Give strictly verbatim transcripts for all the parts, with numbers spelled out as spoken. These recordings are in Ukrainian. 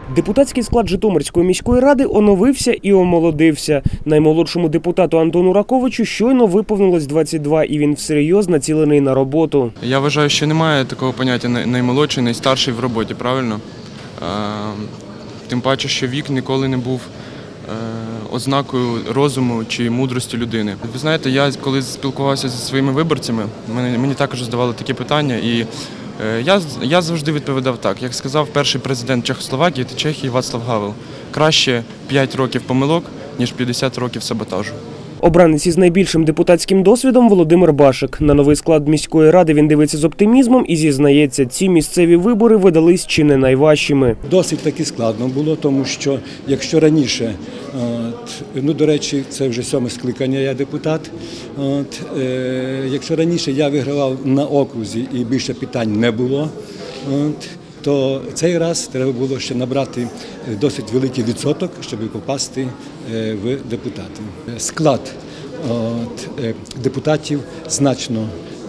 Депутатський склад Житомирської міської ради оновився і омолодився. Наймолодшому депутату Антону Раковичу щойно виповнилось двадцять два, і він всерйоз націлений на роботу. Я вважаю, що немає такого поняття наймолодший, найстарший в роботі, правильно? Тим паче, що вік ніколи не був ознакою розуму чи мудрості людини. Ви знаєте, я коли спілкувався зі своїми виборцями, мені, мені також задавали такі питання, і я, я завжди відповідав так. Як сказав перший президент Чехословакії та Чехії Вацлав Гавел, краще п'ять років помилок, ніж п'ятдесят років саботажу. Обранець із найбільшим депутатським досвідом Володимир Башик. На новий склад міської ради він дивиться з оптимізмом і зізнається, ці місцеві вибори видались чи не найважчими. Досить таки складно було, тому що якщо раніше, от, ну до речі, це вже сьоме скликання, я депутат, от, е, якщо раніше я вигравав на окрузі і більше питань не було, от, то цей раз треба було ще набрати досить великий відсоток, щоб попасти в депутати. Склад от, депутатів значно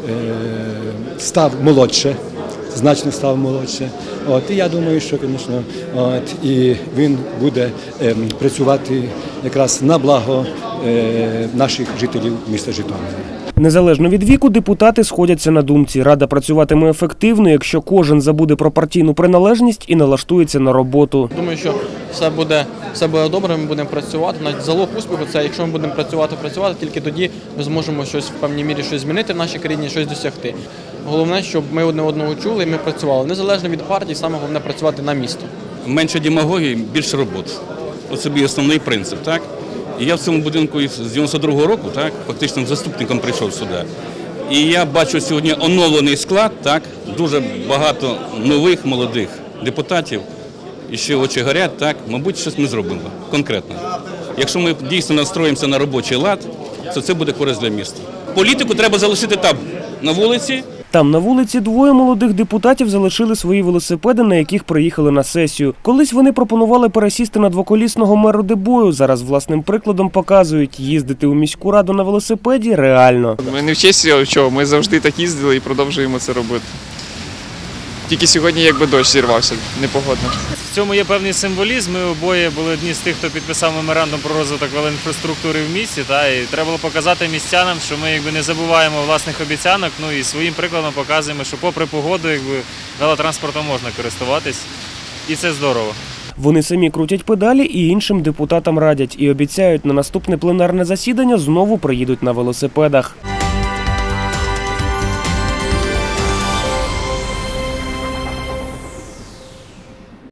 став молодше, значно став молодше. От, і я думаю, що, звісно, от, і він буде е, працювати якраз на благо е, наших жителів міста Житомира. Незалежно від віку, депутати сходяться на думці. Рада працюватиме ефективно, якщо кожен забуде про партійну приналежність і налаштується на роботу. Думаю, що все буде, все буде добре, ми будемо працювати. Навіть залог успіху – це якщо ми будемо працювати, працювати, тільки тоді ми зможемо щось в певній мірі щось змінити в нашій країні, щось досягти. Головне, щоб ми одне одного чули і ми працювали. Незалежно від партії, саме головне працювати на місто. Менше демагогії, більше роботи. Ось собі основний принцип, так? І я в цьому будинку з дев'яносто другого року, так, фактично заступником прийшов сюди. І я бачу сьогодні оновлений склад, так, дуже багато нових молодих депутатів. І ще очі горять, так, мабуть, щось ми зробимо конкретно. Якщо ми дійсно настроїмося на робочий лад, то це буде користь для міста. Політику треба залишити там, на вулиці. Там на вулиці двоє молодих депутатів залишили свої велосипеди, на яких приїхали на сесію. Колись вони пропонували пересісти на двоколісного меру Дебою. Зараз власним прикладом показують, їздити у міську раду на велосипеді реально. Ми не в честі, а чого, ми завжди так їздили і продовжуємо це робити. Тільки сьогодні якби дощ зірвався, непогодно. В цьому є певний символізм. Ми обоє були одні з тих, хто підписав меморандум про розвиток велоінфраструктури в місті. Та, і треба було показати містянам, що ми якби не забуваємо власних обіцянок, ну і своїм прикладом показуємо, що попри погоду якби, велотранспортом можна користуватись. І це здорово. Вони самі крутять педалі і іншим депутатам радять. І обіцяють, на наступне пленарне засідання знову приїдуть на велосипедах.